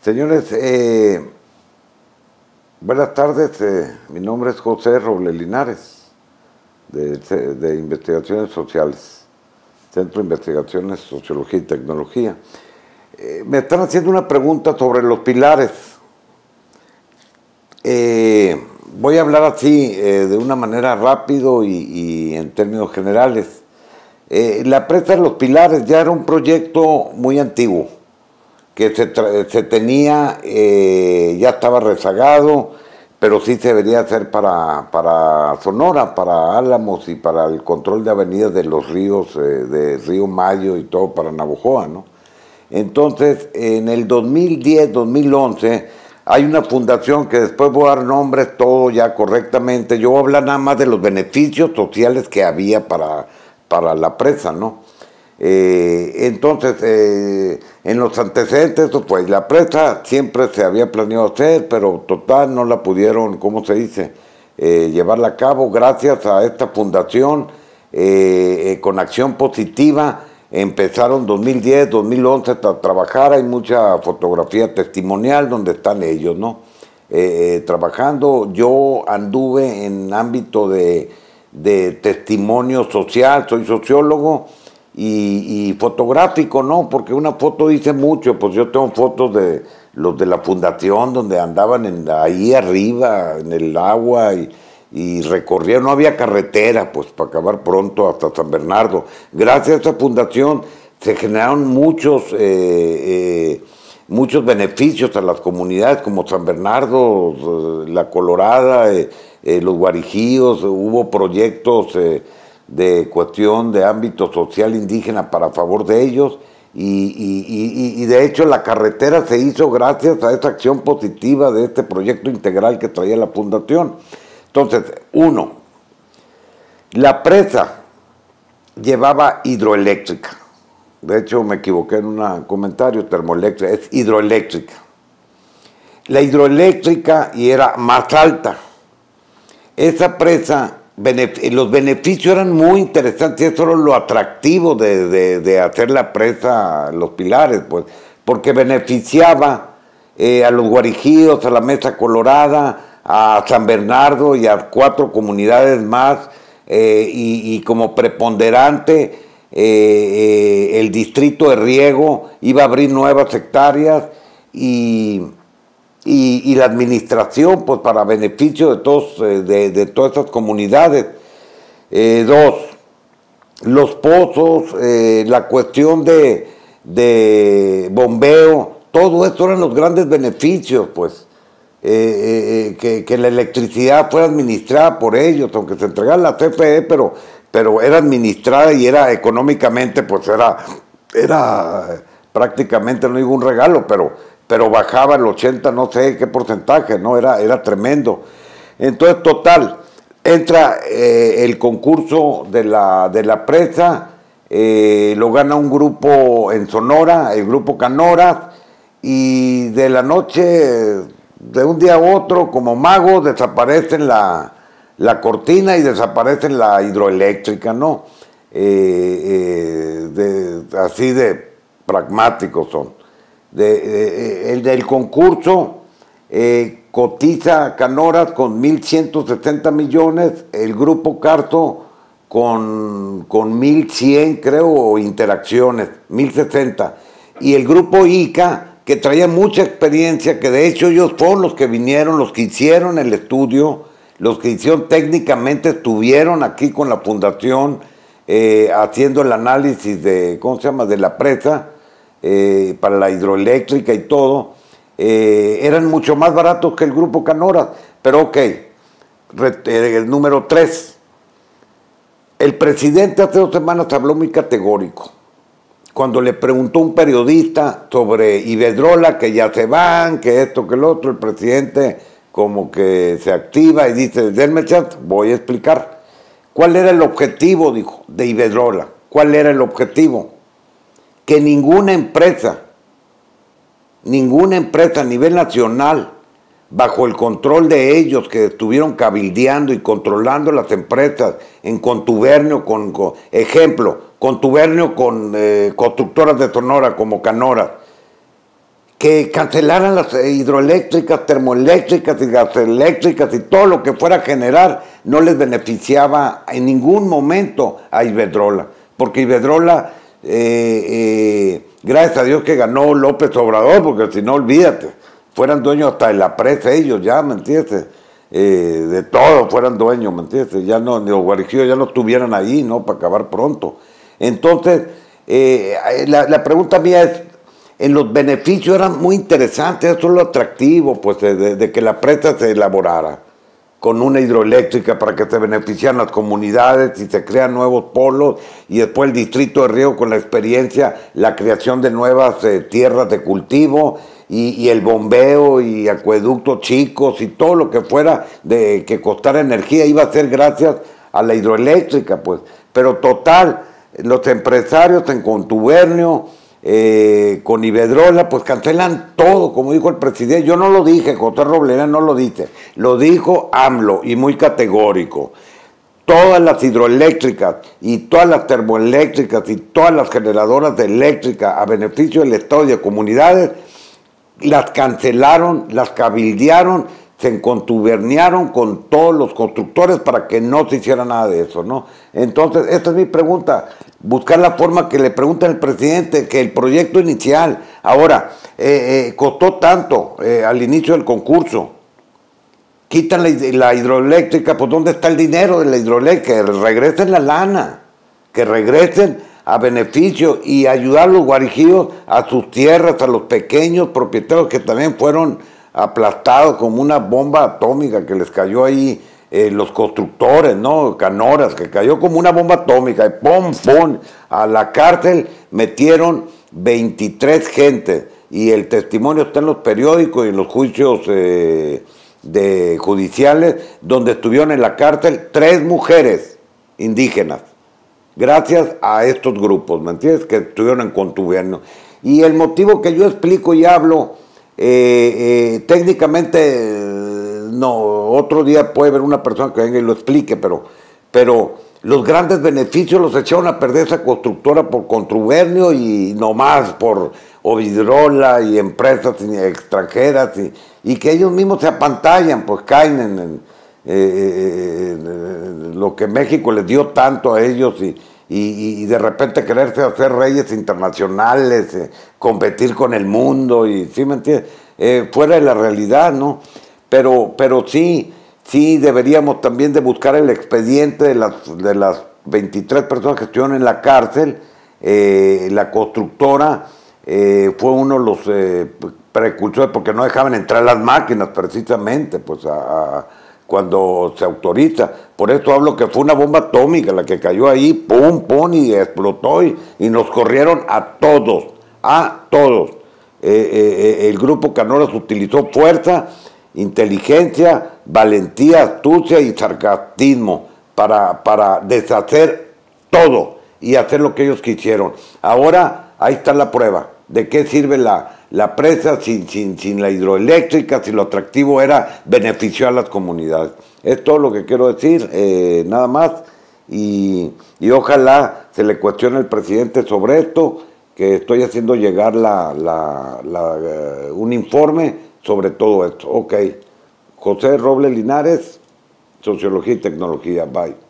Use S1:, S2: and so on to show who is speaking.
S1: Señores, buenas tardes. Mi nombre es José Robles Linares, de Investigaciones Sociales, Centro de Investigaciones, Sociología y Tecnología. Me están haciendo una pregunta sobre los pilares. Voy a hablar así, de una manera rápido y en términos generales. La presa de los pilares ya era un proyecto muy antiguo, que se tenía, ya estaba rezagado, pero sí se debería hacer para Sonora, para Álamos y para el control de avenidas de los ríos, de Río Mayo y todo para Navojoa, ¿no? Entonces, en el 2010, 2011, hay una fundación que después voy a dar nombres, todo ya correctamente. Yo voy a hablar nada más de los beneficios sociales que había para la presa, ¿no? Entonces, en los antecedentes, pues la presa siempre se había planeado hacer, pero total no la pudieron, ¿cómo se dice?, llevarla a cabo. Gracias a esta fundación, con acción positiva, empezaron 2010, 2011 a trabajar. Hay mucha fotografía testimonial donde están ellos, ¿no? Trabajando. Yo anduve en ámbito de testimonio social, soy sociólogo y fotográfico, ¿no? Porque una foto dice mucho. Pues yo tengo fotos de los de la fundación donde andaban ahí arriba en el agua y recorrieron. No había carretera, pues, para acabar pronto hasta San Bernardo. Gracias a esta fundación se generaron muchos beneficios a las comunidades como San Bernardo, La Colorada, los Guarijíos. Hubo proyectos de cuestión de ámbito social indígena para favor de ellos y de hecho la carretera se hizo gracias a esa acción positiva de este proyecto integral que traía la fundación. Entonces, uno, la presa llevaba hidroeléctrica. De hecho, me equivoqué en un comentario, termoeléctrica, es hidroeléctrica. La hidroeléctrica y era más alta. Esa presa, los beneficios eran muy interesantes, y eso era lo atractivo de hacer la presa Los Pilares, pues, porque beneficiaba a los Guarijíos, a la Mesa Colorada, a San Bernardo y a 4 comunidades más, y como preponderante el distrito de riego iba a abrir nuevas hectáreas y la administración, pues, para beneficio de todos, de todas estas comunidades. Dos, los pozos, la cuestión de bombeo, todo esto eran los grandes beneficios, pues. Que la electricidad fuera administrada por ellos, aunque se entregara la CFE, pero era administrada y era económicamente, pues era prácticamente, no digo un regalo, pero bajaba el 80, no sé qué porcentaje, ¿no? Era tremendo. Entonces, total, entra el concurso de la presa, lo gana un grupo en Sonora, el grupo Canoras, y de la noche, de un día a otro, como magos, desaparecen la cortina y desaparecen la hidroeléctrica, ¿no? Así de pragmáticos son. El concurso cotiza Canoras con 1.170 millones, el grupo Carto con 1.100, creo, interacciones, 1.060, y el grupo ICA, que traía mucha experiencia, que de hecho ellos fueron los que vinieron, los que hicieron el estudio, los que hicieron técnicamente, estuvieron aquí con la fundación haciendo el análisis de, ¿cómo se llama?, de la presa, para la hidroeléctrica y todo. Eran mucho más baratos que el grupo Canoras, pero ok. El número 3, el presidente hace 2 semanas habló muy categórico. Cuando le preguntó un periodista sobre Iberdrola, que ya se van, que esto, que lo otro, el presidente como que se activa y dice, denme chance, voy a explicar. ¿Cuál era el objetivo, dijo, de Iberdrola? ¿Cuál era el objetivo? Que ninguna empresa a nivel nacional, bajo el control de ellos, que estuvieron cabildeando y controlando las empresas en contubernio con contubernio con constructoras de Sonora como Canoras, que cancelaran las hidroeléctricas, termoeléctricas y gaseléctricas y todo lo que fuera a generar no les beneficiaba en ningún momento a Iberdrola, porque Iberdrola, gracias a Dios que ganó López Obrador, porque si no, olvídate, fueran dueños hasta de la presa ellos, ya, ¿me entiendes? De todo fueran dueños, ¿me entiendes? Ya no, los guarijíos ya no estuvieran ahí, ¿no? Para acabar pronto. Entonces, la pregunta mía es, en los beneficios eran muy interesantes, eso es lo atractivo, pues, de que la presa se elaborara con una hidroeléctrica para que se beneficiaran las comunidades y se crean nuevos polos, y después el distrito de Riego con la experiencia, la creación de nuevas tierras de cultivo, y el bombeo y acueductos chicos y todo lo que fuera de que costara energía iba a ser gracias a la hidroeléctrica, pues. Pero total, los empresarios en contubernio con Iberdrola, pues cancelan todo, como dijo el presidente. Yo no lo dije, José Robledo no lo dice, lo dijo AMLO y muy categórico. Todas las hidroeléctricas y todas las termoeléctricas y todas las generadoras de eléctrica a beneficio del Estado y de comunidades, las cancelaron, las cabildearon, se contuberniaron con todos los constructores para que no se hiciera nada de eso, ¿no? Entonces, esta es mi pregunta, buscar la forma que le pregunte al presidente, que el proyecto inicial, ahora, costó tanto al inicio del concurso, quitan la hidroeléctrica, pues ¿dónde está el dinero de la hidroeléctrica? Que regresen la lana, que regresen a beneficio y ayudar a los guarijíos a sus tierras, a los pequeños propietarios que también fueron aplastados como una bomba atómica que les cayó ahí, los constructores, ¿no? Canoras, que cayó como una bomba atómica, y ¡pum, pum! A la cárcel metieron 23 gentes, y el testimonio está en los periódicos y en los juicios judiciales, donde estuvieron en la cárcel 3 mujeres indígenas, gracias a estos grupos, ¿me entiendes? Que estuvieron en contubernio. Y el motivo que yo explico y hablo, técnicamente, no, otro día puede haber una persona que venga y lo explique, pero los grandes beneficios los echaron a perder esa constructora por contubernio y no más por Iberdrola y empresas extranjeras, y que ellos mismos se apantallan, pues caen en lo que México les dio tanto a ellos, y de repente quererse hacer reyes internacionales, competir con el mundo, y ¿sí me entiendes? Fuera de la realidad, ¿no? Pero sí deberíamos también de buscar el expediente de las 23 personas que estuvieron en la cárcel. La constructora fue uno de los precursores, porque no dejaban entrar las máquinas precisamente, pues cuando se autoriza. Por eso hablo que fue una bomba atómica la que cayó ahí, pum, pum, y explotó, y nos corrieron a todos, el grupo Canoras utilizó fuerza, inteligencia, valentía, astucia y sarcasmo para deshacer todo y hacer lo que ellos quisieron. Ahora, ahí está la prueba. ¿De qué sirve la presa sin la hidroeléctrica, si lo atractivo era beneficiar a las comunidades? Es todo lo que quiero decir, nada más, y ojalá se le cuestione al presidente sobre esto, que estoy haciendo llegar un informe sobre todo esto. Ok, José Robles Linares, Sociología y Tecnología, bye.